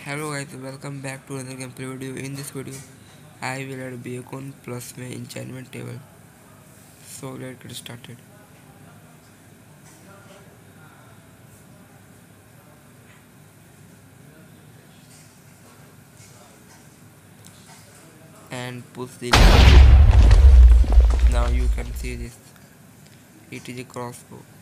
Hello guys, welcome back to another gameplay video. In this video, I will add beacon plus my enchantment table. So let's get started. And push the now you can see this. It is a crossbow.